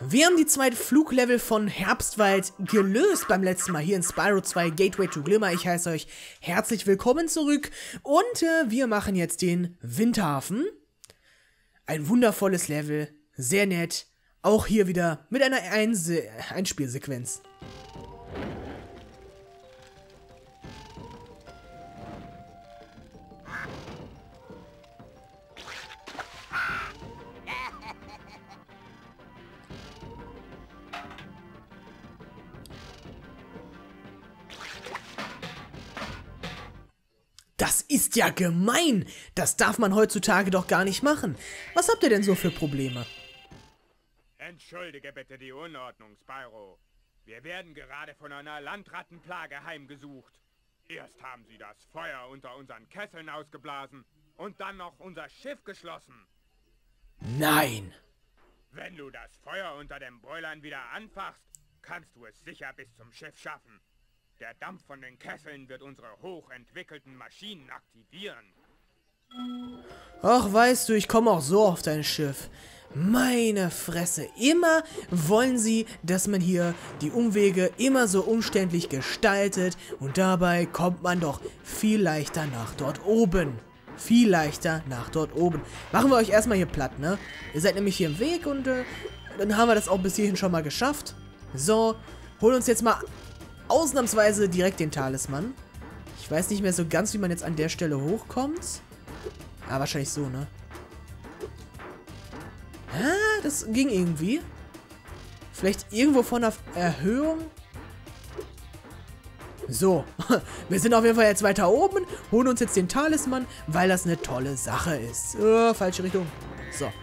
Wir haben die zweite Fluglevel von Herbstwald gelöst beim letzten Mal hier in Spyro 2 Gateway to Glimmer. Ich heiße euch herzlich willkommen zurück und wir machen jetzt den Windhafen. Ein wundervolles Level, sehr nett, auch hier wieder mit einer Einspielsequenz. Das ist ja gemein! Das darf man heutzutage doch gar nicht machen. Was habt ihr denn so für Probleme? Entschuldige bitte die Unordnung, Spyro. Wir werden gerade von einer Landrattenplage heimgesucht. Erst haben sie das Feuer unter unseren Kesseln ausgeblasen und dann noch unser Schiff geschlossen. Nein! Wenn du das Feuer unter den Boilern wieder anfachst, kannst du es sicher bis zum Schiff schaffen. Der Dampf von den Kesseln wird unsere hochentwickelten Maschinen aktivieren. Ach, weißt du, ich komme auch so auf dein Schiff. Meine Fresse, immer wollen sie, dass man hier die Umwege immer so umständlich gestaltet und dabei kommt man doch viel leichter nach dort oben. Viel leichter nach dort oben. Machen wir euch erstmal hier platt, ne? Ihr seid nämlich hier im Weg und dann haben wir das auch bis hierhin schon mal geschafft. So, holen uns jetzt mal ausnahmsweise direkt den Talisman. Ich weiß nicht mehr so ganz, wie man jetzt an der Stelle hochkommt. Ah, wahrscheinlich so, ne? Ah, das ging irgendwie. Vielleicht irgendwo von der Erhöhung. So, wir sind auf jeden Fall jetzt weiter oben, holen uns jetzt den Talisman, weil das eine tolle Sache ist. Falsche Richtung. So.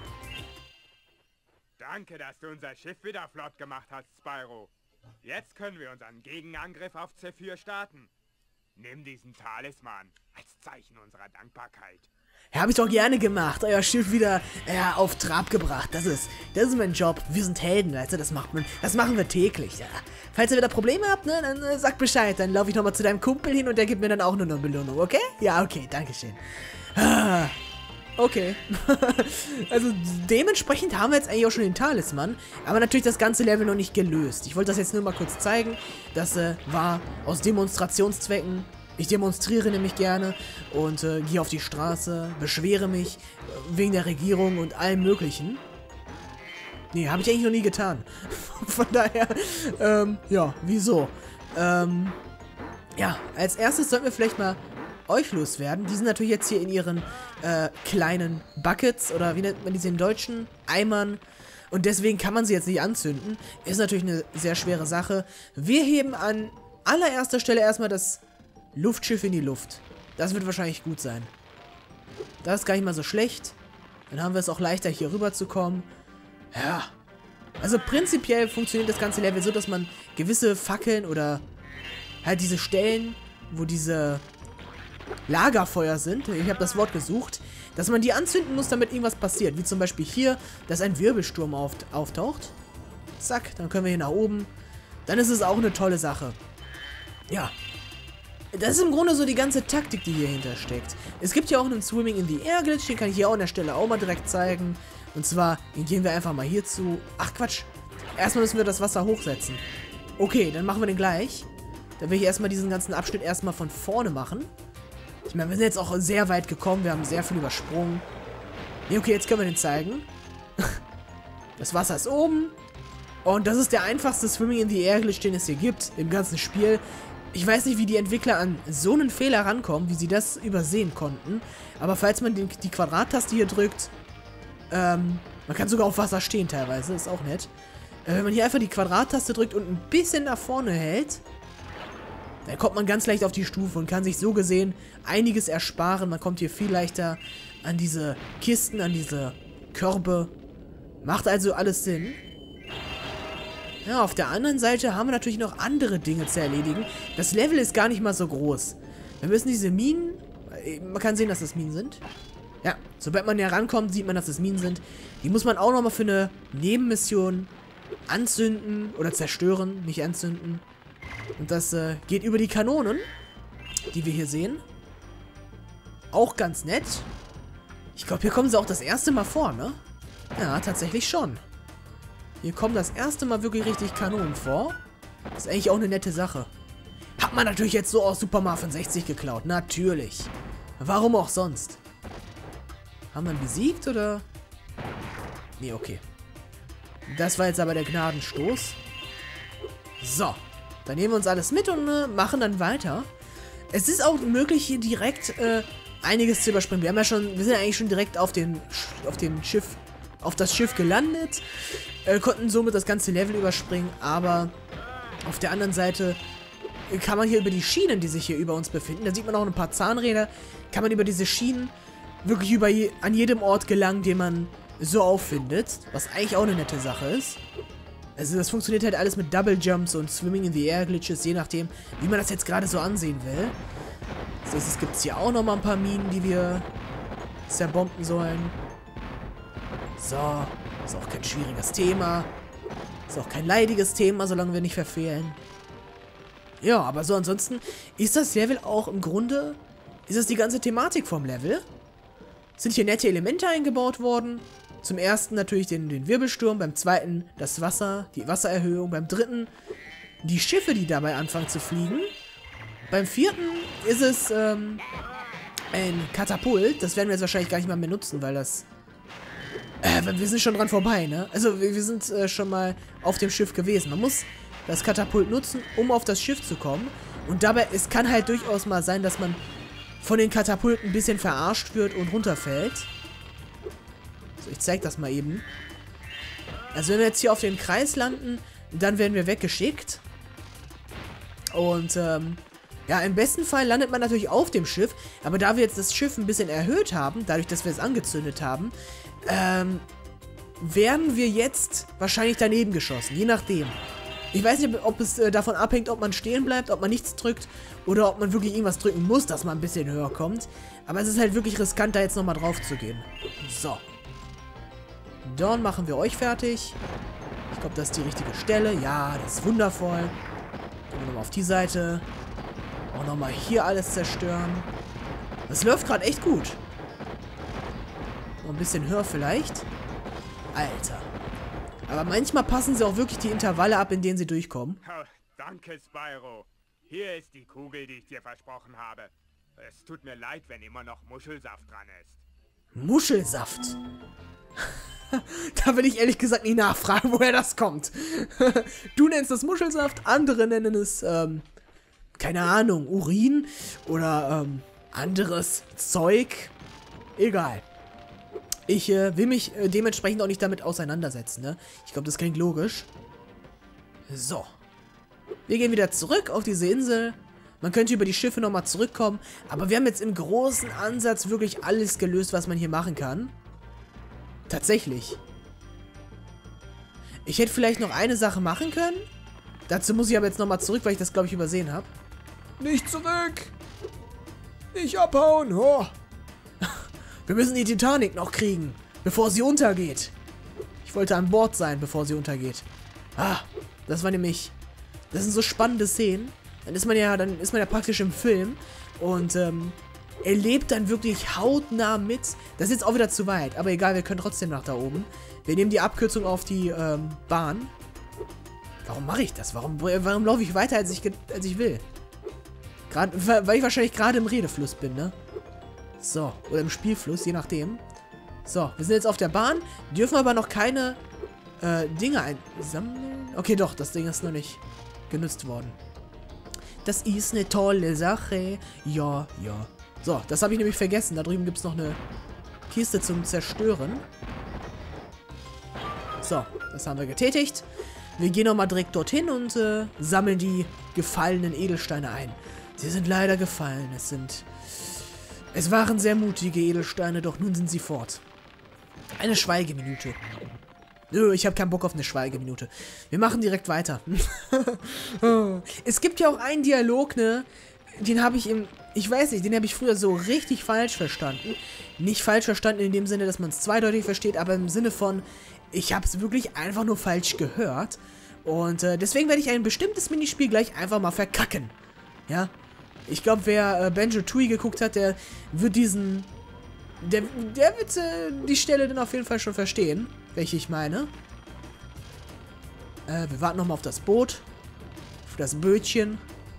Danke, dass du unser Schiff wieder flott gemacht hast, Spyro. Jetzt können wir unseren Gegenangriff auf Zephyr starten. Nimm diesen Talisman als Zeichen unserer Dankbarkeit. Ja, hab ich doch gerne gemacht. Euer Schiff wieder auf Trab gebracht. Das ist mein Job. Wir sind Helden, weißt du, das machen wir täglich. Ja. Falls ihr wieder Probleme habt, ne, dann sagt Bescheid. Dann laufe ich nochmal zu deinem Kumpel hin und der gibt mir dann auch nur eine Belohnung, okay? Ja, okay, dankeschön. Okay. Also dementsprechend haben wir jetzt eigentlich auch schon den Talisman, aber natürlich das ganze Level noch nicht gelöst. Ich wollte das jetzt nur mal kurz zeigen. Das war aus Demonstrationszwecken. Ich demonstriere nämlich gerne und gehe auf die Straße, beschwere mich wegen der Regierung und allem Möglichen. Nee, habe ich eigentlich noch nie getan. Von daher, ja, wieso? Ja, als erstes sollten wir vielleicht mal euch loswerden. Die sind natürlich jetzt hier in ihren kleinen Buckets, oder wie nennt man diese in Deutschen? Eimern. Und deswegen kann man sie jetzt nicht anzünden. Ist natürlich eine sehr schwere Sache. Wir heben an allererster Stelle erstmal das Luftschiff in die Luft. Das wird wahrscheinlich gut sein. Das ist gar nicht mal so schlecht. Dann haben wir es auch leichter, hier rüber zu kommen. Ja. Also prinzipiell funktioniert das ganze Level so, dass man gewisse Fackeln oder halt diese Stellen, wo diese Lagerfeuer sind, ich habe das Wort gesucht, dass man die anzünden muss, damit irgendwas passiert. Wie zum Beispiel hier, dass ein Wirbelsturm auftaucht. Zack, dann können wir hier nach oben. Dann ist es auch eine tolle Sache. Ja. Das ist im Grunde so die ganze Taktik, die hier hintersteckt. Es gibt ja auch einen Swimming in the Air Glitch, den kann ich hier auch an der Stelle auch mal direkt zeigen. Und zwar, den gehen wir einfach mal hierzu. Ach Quatsch. Erstmal müssen wir das Wasser hochsetzen. Okay, dann machen wir den gleich. Dann will ich erstmal diesen ganzen Abschnitt erstmal von vorne machen. Ich meine, wir sind jetzt auch sehr weit gekommen. Wir haben sehr viel übersprungen. Nee, okay, jetzt können wir den zeigen. Das Wasser ist oben. Und das ist der einfachste Swimming in the Air Glitch, den es hier gibt im ganzen Spiel. Ich weiß nicht, wie die Entwickler an so einen Fehler rankommen, wie sie das übersehen konnten. Aber falls man die Quadrattaste hier drückt, man kann sogar auf Wasser stehen teilweise, ist auch nett. Wenn man hier einfach die Quadrattaste drückt und ein bisschen nach vorne hält, dann kommt man ganz leicht auf die Stufe und kann sich so gesehen einiges ersparen. Man kommt hier viel leichter an diese Kisten, an diese Körbe. Macht also alles Sinn. Ja, auf der anderen Seite haben wir natürlich noch andere Dinge zu erledigen. Das Level ist gar nicht mal so groß. Wir müssen diese Minen... Man kann sehen, dass das Minen sind. Ja, sobald man näher rankommt, sieht man, dass das Minen sind. Die muss man auch nochmal für eine Nebenmission anzünden oder zerstören, nicht anzünden. Und das geht über die Kanonen, die wir hier sehen. Auch ganz nett. Ich glaube, hier kommen sie auch das erste Mal vor, ne? Ja, tatsächlich schon. Hier kommen das erste Mal wirklich richtig Kanonen vor. Das ist eigentlich auch eine nette Sache. Hat man natürlich jetzt so aus Super Mario 65 geklaut. Natürlich. Warum auch sonst? Haben wir ihn besiegt, oder? Nee, okay. Das war jetzt aber der Gnadenstoß. So. Dann nehmen wir uns alles mit und machen dann weiter. Es ist auch möglich, hier direkt einiges zu überspringen. Wir sind ja eigentlich schon direkt auf das Schiff gelandet. Konnten somit das ganze Level überspringen, aber auf der anderen Seite kann man hier über die Schienen, die sich hier über uns befinden, da sieht man auch ein paar Zahnräder, kann man über diese Schienen wirklich an jedem Ort gelangen, den man so auffindet, was eigentlich auch eine nette Sache ist. Also das funktioniert halt alles mit Double Jumps und Swimming in the Air Glitches, je nachdem, wie man das jetzt gerade so ansehen will. Als nächstes gibt es hier auch nochmal ein paar Minen, die wir zerbomben sollen. So, ist auch kein schwieriges Thema. Ist auch kein leidiges Thema, solange wir nicht verfehlen. Ja, aber so ansonsten ist das Level auch im Grunde, ist das die ganze Thematik vom Level. Sind hier nette Elemente eingebaut worden. Zum ersten natürlich den Wirbelsturm, beim zweiten das Wasser, die Wassererhöhung, beim dritten die Schiffe, die dabei anfangen zu fliegen. Beim vierten ist es ein Katapult. Das werden wir jetzt wahrscheinlich gar nicht mal mehr nutzen, weil das... wir sind schon dran vorbei, ne? Also wir sind schon mal auf dem Schiff gewesen. Man muss das Katapult nutzen, um auf das Schiff zu kommen. Und dabei, es kann halt durchaus mal sein, dass man von den Katapulten ein bisschen verarscht wird und runterfällt. So, ich zeig das mal eben. Also wenn wir jetzt hier auf den Kreis landen, dann werden wir weggeschickt. Und ja, im besten Fall landet man natürlich auf dem Schiff. Aber da wir jetzt das Schiff ein bisschen erhöht haben, dadurch, dass wir es angezündet haben, werden wir jetzt wahrscheinlich daneben geschossen. Je nachdem. Ich weiß nicht, ob es davon abhängt, ob man stehen bleibt, ob man nichts drückt oder ob man wirklich irgendwas drücken muss, dass man ein bisschen höher kommt. Aber es ist halt wirklich riskant, da jetzt nochmal drauf zu gehen. So. Dann machen wir euch fertig. Ich glaube, das ist die richtige Stelle. Ja, das ist wundervoll. Gehen wir nochmal auf die Seite. Auch nochmal hier alles zerstören. Das läuft gerade echt gut. Noch ein bisschen höher vielleicht. Alter. Aber manchmal passen sie auch wirklich die Intervalle ab, in denen sie durchkommen. Oh, danke, Spyro. Hier ist die Kugel, die ich dir versprochen habe. Es tut mir leid, wenn immer noch Muschelsaft dran ist. Muschelsaft? Da will ich ehrlich gesagt nicht nachfragen, woher das kommt. Du nennst das Muschelsaft, andere nennen es, keine Ahnung, Urin oder, anderes Zeug. Egal. Ich will mich dementsprechend auch nicht damit auseinandersetzen, ne? Ich glaube, das klingt logisch. So. Wir gehen wieder zurück auf diese Insel. Man könnte über die Schiffe nochmal zurückkommen. Aber wir haben jetzt im großen Ansatz wirklich alles gelöst, was man hier machen kann. Tatsächlich. Ich hätte vielleicht noch eine Sache machen können. Dazu muss ich aber jetzt nochmal zurück, weil ich das, glaube ich, übersehen habe. Nicht zurück! Nicht abhauen! Oh. Wir müssen die Titanic noch kriegen, bevor sie untergeht. Ich wollte an Bord sein, bevor sie untergeht. Ah, das war nämlich... Das sind so spannende Szenen. Dann ist man ja praktisch im Film und erlebt dann wirklich hautnah mit. Das ist jetzt auch wieder zu weit, aber egal, wir können trotzdem nach da oben. Wir nehmen die Abkürzung auf die Bahn. Warum mache ich das? Warum laufe ich weiter, als ich will? Gerade, weil ich wahrscheinlich gerade im Redefluss bin, ne? So, oder im Spielfluss, je nachdem. So, wir sind jetzt auf der Bahn, dürfen aber noch keine Dinge einsammeln. Okay, doch, das Ding ist noch nicht genutzt worden. Das ist eine tolle Sache. Ja, ja. So, das habe ich nämlich vergessen. Da drüben gibt es noch eine Kiste zum Zerstören. So, das haben wir getätigt. Wir gehen nochmal direkt dorthin und sammeln die gefallenen Edelsteine ein. Sie sind leider gefallen. Es waren sehr mutige Edelsteine, doch nun sind sie fort. Eine Schweigeminute. Nö, ich habe keinen Bock auf eine Schweigeminute. Wir machen direkt weiter. Es gibt ja auch einen Dialog, ne? Den habe ich ich weiß nicht, den habe ich früher so richtig falsch verstanden. Nicht falsch verstanden in dem Sinne, dass man es zweideutig versteht, aber im Sinne von, ich habe es wirklich einfach nur falsch gehört. Und deswegen werde ich ein bestimmtes Minispiel gleich einfach mal verkacken. Ja? Ich glaube, wer Banjo-Tooie geguckt hat, der wird der wird die Stelle dann auf jeden Fall schon verstehen, welche ich meine. Wir warten nochmal auf das Boot. Auf das Bötchen.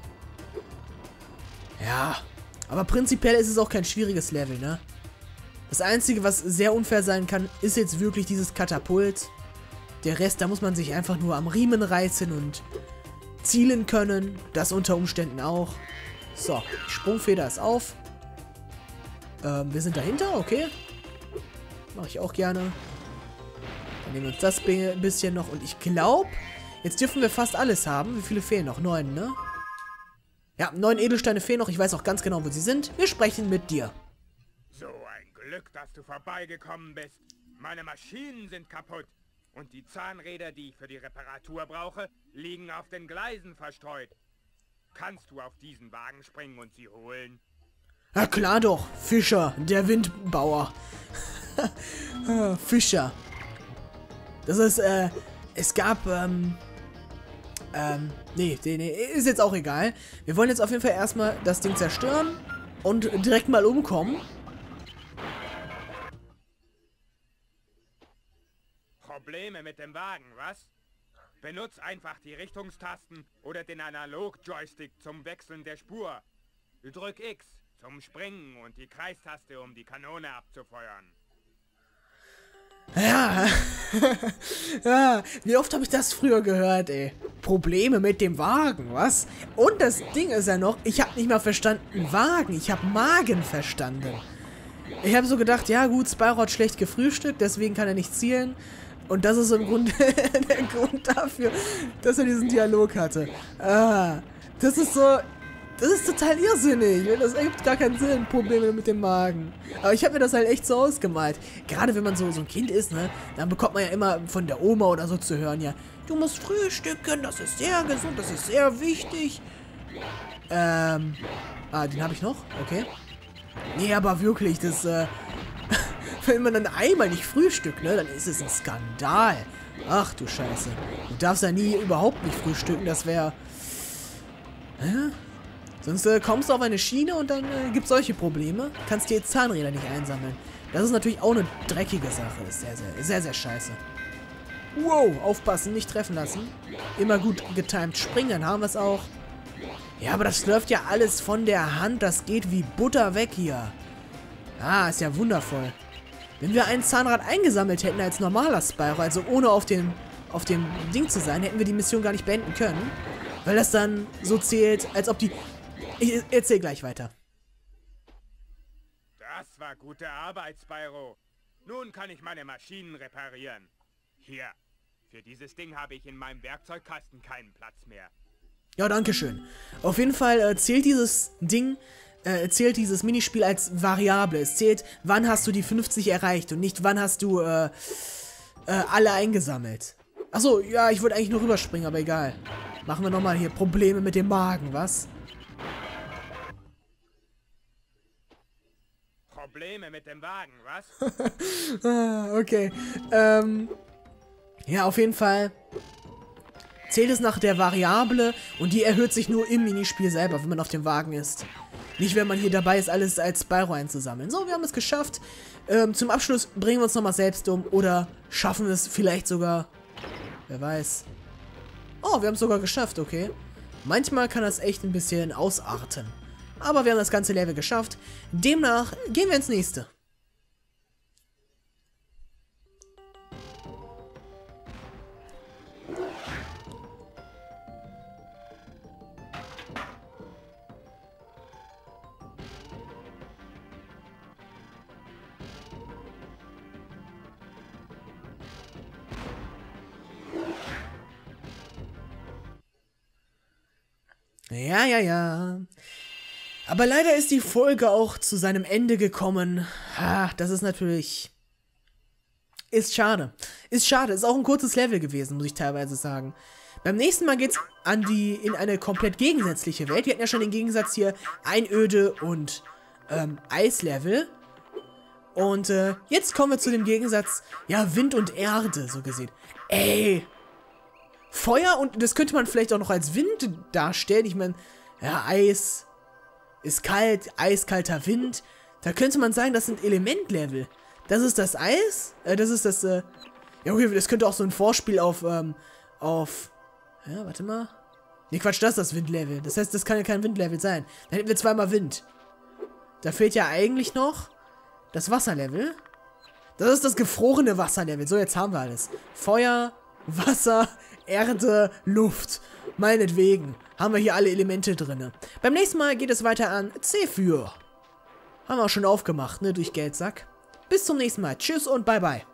Ja. Aber prinzipiell ist es auch kein schwieriges Level, ne? Das Einzige, was sehr unfair sein kann, ist jetzt wirklich dieses Katapult. Der Rest, da muss man sich einfach nur am Riemen reißen und zielen können. Das unter Umständen auch. So, die Sprungfeder ist auf. Wir sind dahinter, okay. Mache ich auch gerne. Dann nehmen wir uns das bisschen noch. Und ich glaube, jetzt dürfen wir fast alles haben. Wie viele fehlen noch? 9, ne? Ja, 9 Edelsteine fehlen noch. Ich weiß auch ganz genau, wo sie sind. Wir sprechen mit dir. So ein Glück, dass du vorbeigekommen bist. Meine Maschinen sind kaputt. Und die Zahnräder, die ich für die Reparatur brauche, liegen auf den Gleisen verstreut. Kannst du auf diesen Wagen springen und sie holen? Ja klar doch, Fischer, der Windbauer. Fischer. Das ist, es gab, nee, ist jetzt auch egal. Wir wollen jetzt auf jeden Fall erstmal das Ding zerstören und direkt mal umkommen. Probleme mit dem Wagen, was? Benutz einfach die Richtungstasten oder den Analog-Joystick zum Wechseln der Spur. Drück X zum Springen und die Kreistaste, um die Kanone abzufeuern. Ja, ja, wie oft habe ich das früher gehört, ey. Probleme mit dem Wagen, was? Und das Ding ist ja noch, ich habe nicht mal verstanden Wagen, ich habe Magen verstanden. Ich habe so gedacht, ja gut, Spyro hat schlecht gefrühstückt, deswegen kann er nicht zielen. Und das ist so im Grunde der Grund dafür, dass er diesen Dialog hatte. Das ist so... Das ist total irrsinnig. Das ergibt gar keinen Sinn. Probleme mit dem Magen. Aber ich habe mir das halt echt so ausgemalt. Gerade wenn man so ein Kind ist, ne? Dann bekommt man ja immer von der Oma oder so zu hören, ja. Du musst frühstücken, das ist sehr gesund, das ist sehr wichtig. Den habe ich noch? Okay. Nee, aber wirklich, das, wenn man dann einmal nicht frühstückt, ne? Dann ist es ein Skandal. Ach du Scheiße. Du darfst ja nie überhaupt nicht frühstücken, das wäre... Sonst kommst du auf eine Schiene und dann gibt es solche Probleme. Kannst dir Zahnräder nicht einsammeln. Das ist natürlich auch eine dreckige Sache. Das ist sehr, sehr, sehr, sehr scheiße. Wow, aufpassen, nicht treffen lassen. Immer gut getimed springen, dann haben wir es auch. Ja, aber das läuft ja alles von der Hand. Das geht wie Butter weg hier. Ah, ist ja wundervoll. Wenn wir ein Zahnrad eingesammelt hätten als normaler Spyro, also ohne auf dem Ding zu sein, hätten wir die Mission gar nicht beenden können. Weil das dann so zählt, als ob die... Ich erzähl gleich weiter. Das war gute Arbeit, Spyro. Nun kann ich meine Maschinen reparieren. Hier, für dieses Ding habe ich in meinem Werkzeugkasten keinen Platz mehr. Ja, danke schön. Auf jeden Fall zählt dieses Ding, zählt dieses Minispiel als Variable. Es zählt, wann hast du die 50 erreicht und nicht, wann hast du alle eingesammelt. Achso, ja, ich wollte eigentlich nur rüberspringen, aber egal. Machen wir nochmal hier Probleme mit dem Magen, was? Probleme mit dem Wagen, was? Okay. Ja, auf jeden Fall zählt es nach der Variable und die erhöht sich nur im Minispiel selber, wenn man auf dem Wagen ist. Nicht, wenn man hier dabei ist, alles als Spyro einzusammeln. So, wir haben es geschafft. Zum Abschluss bringen wir uns nochmal selbst um oder schaffen es vielleicht sogar... Wer weiß. Oh, wir haben es sogar geschafft, okay. Manchmal kann das echt ein bisschen ausarten. Aber wir haben das ganze Level geschafft. Demnach gehen wir ins nächste. Ja. Aber leider ist die Folge auch zu seinem Ende gekommen. Das ist natürlich... Ist schade. Ist schade. Ist auch ein kurzes Level gewesen, muss ich teilweise sagen. Beim nächsten Mal geht's in eine komplett gegensätzliche Welt. Wir hatten ja schon den Gegensatz hier Einöde und Eislevel. Und jetzt kommen wir zu dem Gegensatz, ja, Wind und Erde, so gesehen. Ey! Feuer und das könnte man vielleicht auch noch als Wind darstellen. Ich meine, ja, Eis ist kalt, eiskalter Wind. Da könnte man sagen, das sind Elementlevel. Das ist das Eis. Das ist das, ja okay, das könnte auch so ein Vorspiel auf auf... Ja, warte mal. Ne, Quatsch, das ist das Windlevel. Das heißt, das kann ja kein Windlevel sein. Dann hätten wir zweimal Wind. Da fehlt ja eigentlich noch das Wasserlevel. Das ist das gefrorene Wasserlevel. So, jetzt haben wir alles. Feuer, Wasser, Erde, Luft. Meinetwegen haben wir hier alle Elemente drin. Beim nächsten Mal geht es weiter an Zephyr. Haben wir auch schon aufgemacht, ne, durch Geldsack. Bis zum nächsten Mal. Tschüss und bye bye.